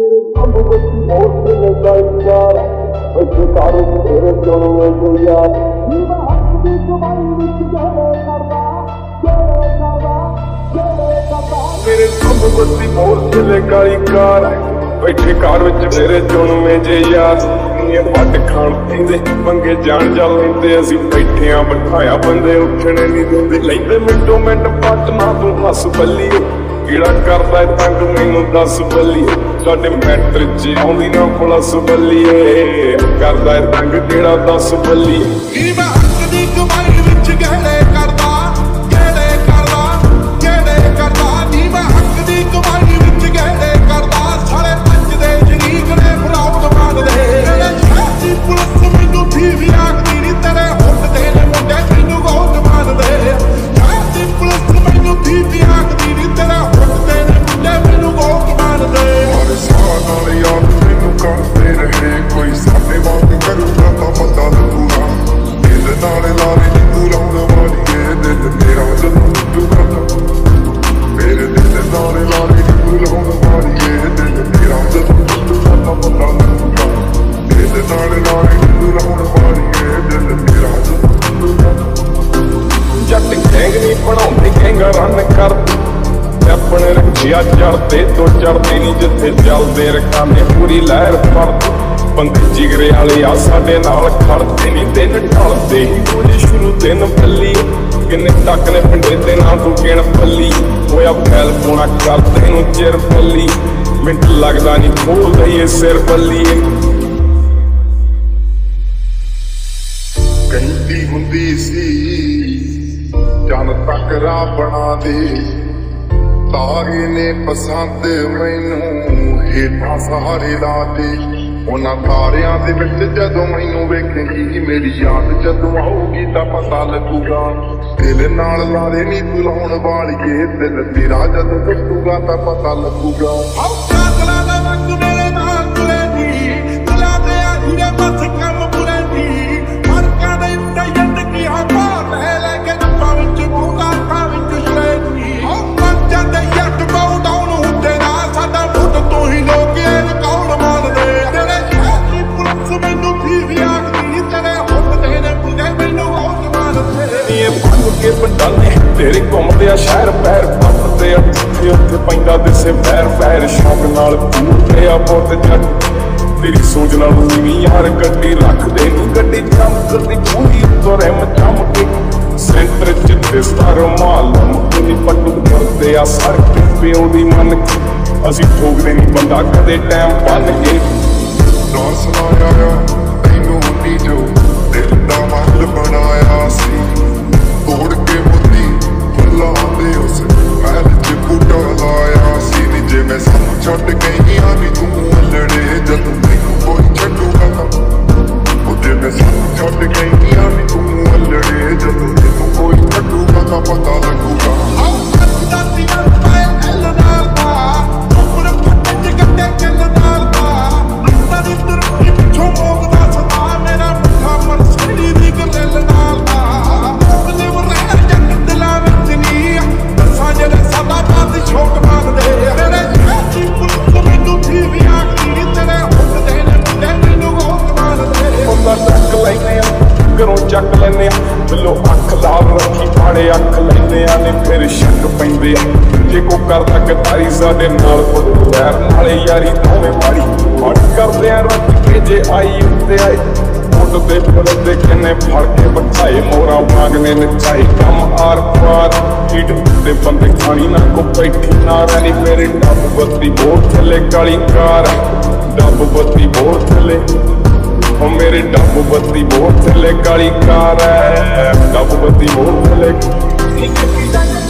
मेरे कम बच्ची बहुत से लगाईकार वैसे तारे तेरे जोड़ों में यार मेरे कम बच्ची बहुत से लगाईकार बैठे कार विच मेरे जोड़ों में जे यार वट खाण पींदे पंगे जान जा लेंदे असीं बैठे आ बिठाया बंदे उठने नहीं दिंदे लैंदे मिंटो मिंट पट ना तू हस बल्ली कीड़ा करदा है तंग मैनू दस बल्लीए साडे मैटर च आउंदी ना पुलिस बल्लीए करदा है तंग कीड़ा 10 बल्लीए मैं हक दी कमाई विच गहरे करदा नी मैं हक दी कमाई विच गहरे करदा सारे पंज दे शरीक ने फराउड मारदे दी पुलिस मैनू भी आखदी नी तेरे हुट दे ने मुंडे मैनू गौत मारदे दी पुलिस मैनू भी आखदी नी तेरे हुट दे ने मुंडे मैनू गौत मारदे हर साल नाल याद मैनू करदे रहे कोई साडे वांग करूगा तां पता लगूगा दिल नाल लारे नी तू लाउण वालीए दिल मेरा जदों टूटूगा मेरे दिल नाल लारे नी तू लाउण वालीए दिल मेरा जदों टूटूगा तां पता लगूगा दिल नाल लारे नी तू लाउण वालीए दिल मेरा जदों टूटूगा जट गैंग नी बनाउंदे गैंग रन करदे अपने रखिया चढ़ते तो चढ़ते नहीं जिथे चलते रखाने पूरी लहर पड़ते बंदे जिगरे वाले आ साडे नाल खड़ते नहीं दिन ढलते ही पूरी शुरू दिन पल्ली किन्ने तक ने पिंडे ते ना तू गिण पल्ली होया फैल पोना करते नूं चिर पल्ली मिंट लगदा नहीं खोल दईए सिर पल्ली कहती हुंदी सी चन तक राह बना दे तारे ने पसंद मैनू हेठां सहारे ला दे उन्हां तारियां दे विच जदों मैनू वेखेगी मेरी याद जदों आऊगी तां पता लगूगा दिल नाल लारे नी तू लाउण वालीए दिल तेरा जदों टुटूगा तां पता लगूगा तेरे घूमते आ शहर पैर पटते जिथे उत्थे पैंदा दिसे पैर पैर शौक नाल पूरते आ बहुत जट तेरी सोच नाल नीवी यार गड्डी रखदे नी गड्डी चमकदी पूरी उत्तों रिम चमके सेंटर च दिसदा रुमाल मुक्की पट्टू करते आ सड़क प्यो दी मन के असीं ठोकदे नी बंदा कदे टाइम बन के डर सुनाया तैनू नी जो दिल दा महल बनाया सी तोड़ के मुद्दी फुल्लां दे उस महल च बूटा लाया सी नी जे मैं सानू छड्ड गई आ नी तू अल्लड़े जदों मैनू कोई छड्डूगा तां जे मैं सानू छड्ड गई आ नी तू अल्लड़े जदों मैनू कोई छड्डूगा तां पता लगूगा चक लैने बिलो अख लाल रखी फाड़े अख लैने ने फिर शक पैंदे जे को करदा गदारी साडे नाल पैर नाले यारी दोवें माड़ी माड़ी करदे रख के जे आई उत्ते आए मुंड दे फिरदे किन्ने फड़ के बिठाए मोरा मांगने नचाई कम आर पार हीट दे बंदे खानी ना को बैठी ना रहनी मेरे डब बत्ती बोर थले काली कार डब बत्ती बोर थले मेरे डब बत्ती बोर थले काली कार है डब बत्ती बोर थले